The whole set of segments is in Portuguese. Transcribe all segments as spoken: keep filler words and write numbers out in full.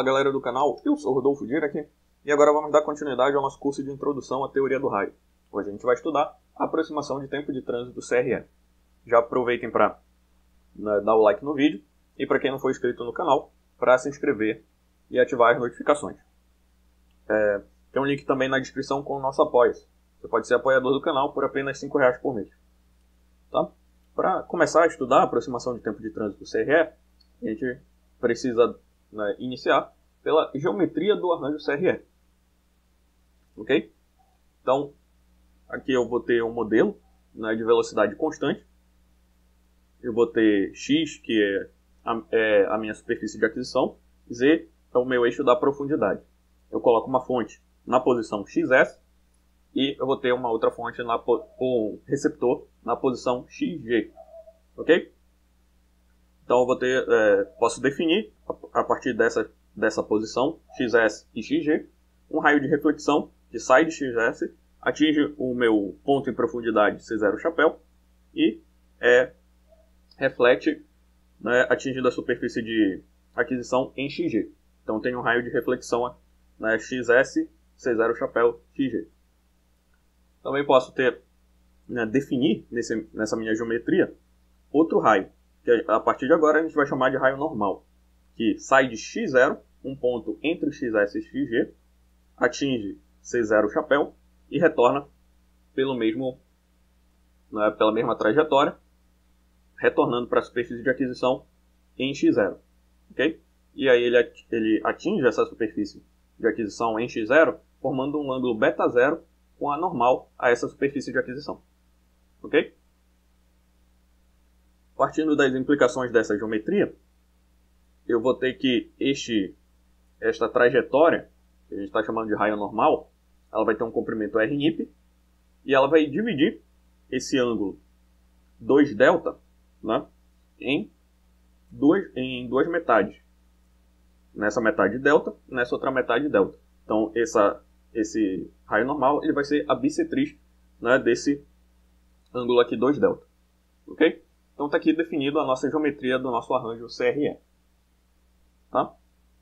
Fala galera do canal, eu sou o Rodolfo Dira aqui e agora vamos dar continuidade ao nosso curso de Introdução à Teoria do Raio. Hoje a gente vai estudar a aproximação de tempo de trânsito do C R E. Já aproveitem para né, dar o like no vídeo e para quem não for inscrito no canal, para se inscrever e ativar as notificações. É, tem um link também na descrição com o nosso apoio. Você pode ser apoiador do canal por apenas cinco reais por mês. Tá? Para começar a estudar a aproximação de tempo de trânsito do C R E, a gente precisa né, iniciar pela geometria do arranjo C R E. Ok? Então, aqui eu vou ter um modelo né, de velocidade constante. Eu vou ter x, que é a, é a minha superfície de aquisição. Z é o meu eixo da profundidade. Eu coloco uma fonte na posição xs e eu vou ter uma outra fonte na, com receptor na posição xg. Ok? Então eu vou ter, é, posso definir a partir dessa, dessa posição xs e xg um raio de reflexão que sai de xs, atinge o meu ponto em profundidade C zero chapéu e é, reflete né, atingindo a superfície de aquisição em xg. Então tem um raio de reflexão né, xs, C zero chapéu, xg. Também posso ter, né, definir nesse, nessa minha geometria outro raio, que a partir de agora a gente vai chamar de raio normal, que sai de x zero, um ponto entre xs e xg, atinge C zero chapéu e retorna pelo mesmo, né, pela mesma trajetória, retornando para a superfície de aquisição em x zero. Okay? E aí ele, ele atinge essa superfície de aquisição em x zero, formando um ângulo beta zero com a normal a essa superfície de aquisição. Ok? Partindo das implicações dessa geometria, eu vou ter que este, esta trajetória, que a gente está chamando de raio normal, ela vai ter um comprimento R N I P, e ela vai dividir esse ângulo dois delta né, em, duas, em duas metades. Nessa metade delta, nessa outra metade delta. Então essa, esse raio normal ele vai ser a bissetriz né, desse ângulo aqui dois delta. Ok? Então está aqui definido a nossa geometria do nosso arranjo C R E. Tá?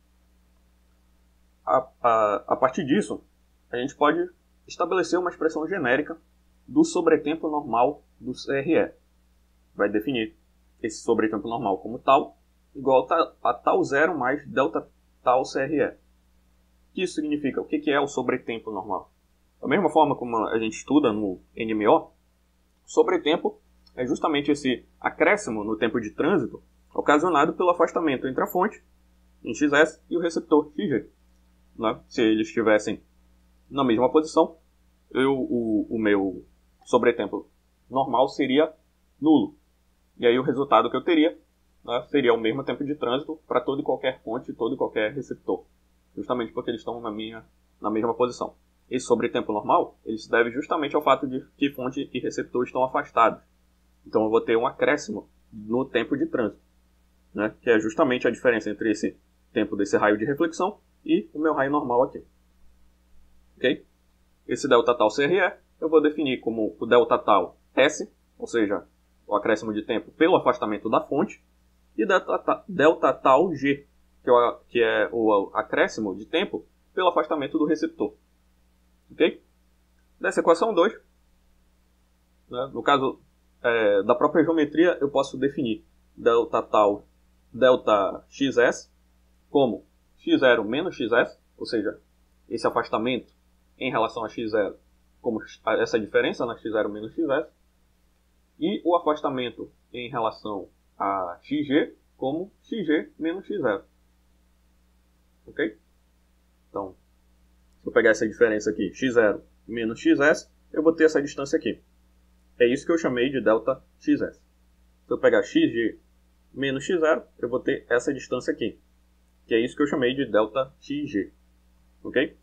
A, a, a partir disso, a gente pode estabelecer uma expressão genérica do sobretempo normal do C R E. Vai definir esse sobretempo normal como tal, igual a tal zero mais delta tal C R E. O que isso significa? O que é o sobretempo normal? Da mesma forma como a gente estuda no N M O, sobretempo é justamente esse acréscimo no tempo de trânsito ocasionado pelo afastamento entre a fonte, em xs, e o receptor, xg. Né? Se eles estivessem na mesma posição, eu, o, o meu sobretempo normal seria nulo. E aí o resultado que eu teria né, seria o mesmo tempo de trânsito para todo e qualquer fonte, todo e qualquer receptor. Justamente porque eles estão na, minha, na mesma posição. Esse sobretempo normal ele se deve justamente ao fato de que fonte e receptor estão afastados. Então eu vou ter um acréscimo no tempo de trânsito, né? Que é justamente a diferença entre esse tempo desse raio de reflexão e o meu raio normal aqui. Ok? Esse delta tal C R E eu vou definir como o delta tal S, ou seja, o acréscimo de tempo pelo afastamento da fonte, e delta, delta tal G, que é, o, que é o acréscimo de tempo pelo afastamento do receptor. Ok? Dessa equação dois, né, no caso é, da própria geometria, eu posso definir delta tal delta xs como x zero menos xs, ou seja, esse afastamento em relação a x zero como essa diferença na x zero menos xs, e o afastamento em relação a xg como xg menos x zero. Ok? Então, se eu pegar essa diferença aqui, x zero menos xs, eu vou ter essa distância aqui. É isso que eu chamei de delta xs. Se eu pegar xg menos x zero, eu vou ter essa distância aqui, que é isso que eu chamei de delta xg. Ok?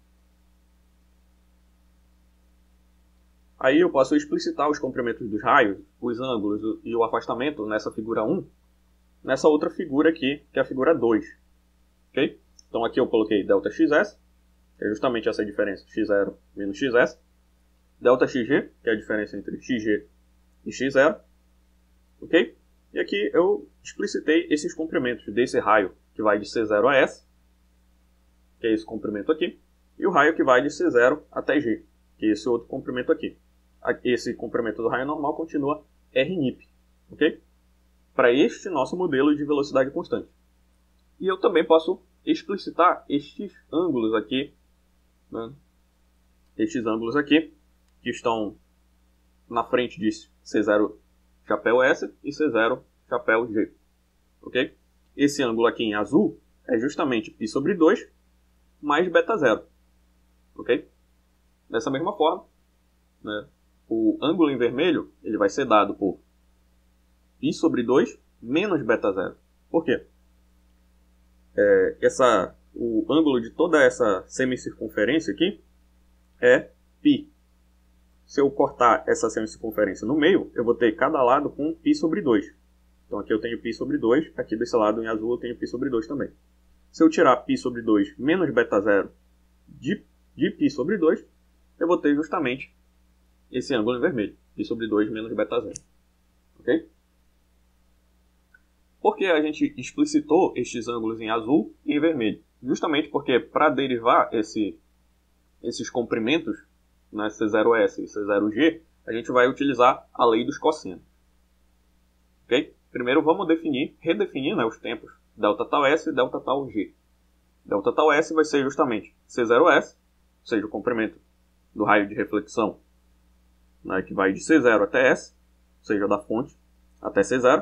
Aí eu posso explicitar os comprimentos dos raios, os ângulos e o afastamento nessa figura um, nessa outra figura aqui, que é a figura dois. Ok? Então aqui eu coloquei delta xs, que é justamente essa diferença, x zero menos xs. Delta xg, que é a diferença entre xg e x zero. Ok? E aqui eu explicitei esses comprimentos desse raio, que vai de C zero a S, que é esse comprimento aqui, e o raio que vai de C zero até G, que é esse outro comprimento aqui. Esse comprimento do raio normal continua R N I P, ok? Para este nosso modelo de velocidade constante. E eu também posso explicitar estes ângulos aqui, né? Estes ângulos aqui, que estão na frente de C zero chapéu S e C zero chapéu G, ok? Esse ângulo aqui em azul é justamente π sobre dois mais beta zero, ok? Dessa mesma forma, né, o ângulo em vermelho ele vai ser dado por π sobre dois menos beta zero. Por quê? É, essa, o ângulo de toda essa semicircunferência aqui é π. Se eu cortar essa semicircunferência no meio, eu vou ter cada lado com π sobre dois. Então aqui eu tenho π sobre dois, aqui desse lado em azul eu tenho π sobre dois também. Se eu tirar π sobre dois menos beta zero de, de π sobre dois, eu vou ter justamente esse ângulo em vermelho, π sobre dois menos beta zero. Ok? Por que a gente explicitou estes ângulos em azul e em vermelho? Justamente porque para derivar esse, esses comprimentos, né, C zero S e C zero G, a gente vai utilizar a lei dos cossenos. Ok? Primeiro vamos definir, redefinir, né, os tempos delta tal S e delta tal G. Delta tal S vai ser justamente C zero S, ou seja, o comprimento do raio de reflexão, né, que vai de C zero até S, ou seja, da fonte até C zero,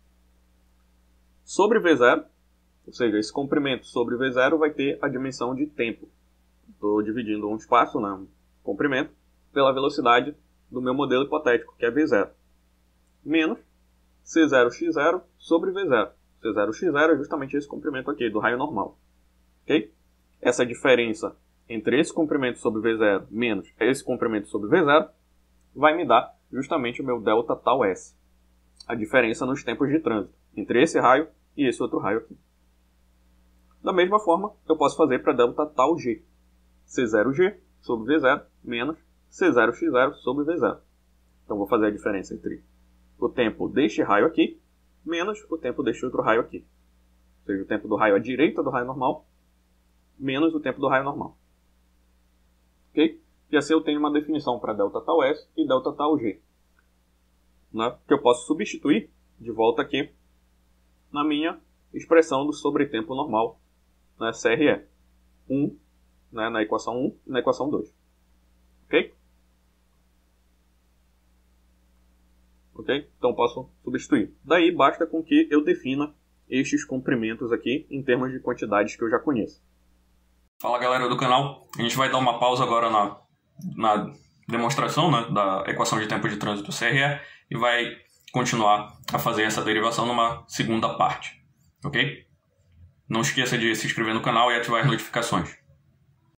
sobre V zero, ou seja, esse comprimento sobre V zero vai ter a dimensão de tempo. Estou dividindo um espaço, né, um comprimento, pela velocidade do meu modelo hipotético, que é V zero, menos C zero x zero sobre V zero. C zero x zero é justamente esse comprimento aqui, do raio normal. Okay? Essa diferença entre esse comprimento sobre V zero menos esse comprimento sobre V zero vai me dar justamente o meu delta tal S. A diferença nos tempos de trânsito entre esse raio e esse outro raio aqui. Da mesma forma, eu posso fazer para delta tal G. C zero G sobre V zero menos C zero x zero sobre V zero. Então, vou fazer a diferença entre o tempo deste raio aqui menos o tempo deste outro raio aqui. Ou seja, o tempo do raio à direita do raio normal menos o tempo do raio normal. Ok? E assim eu tenho uma definição para delta tal S e delta tal G, né, que eu posso substituir de volta aqui na minha expressão do sobretempo normal, né, C R E. um, né, na equação um e na equação dois. Ok? Ok? Então posso substituir. Daí basta com que eu defina estes comprimentos aqui em termos de quantidades que eu já conheço. Fala galera do canal, a gente vai dar uma pausa agora na, na demonstração, né, da equação de tempo de trânsito C R E e vai continuar a fazer essa derivação numa segunda parte. Ok? Não esqueça de se inscrever no canal e ativar as notificações.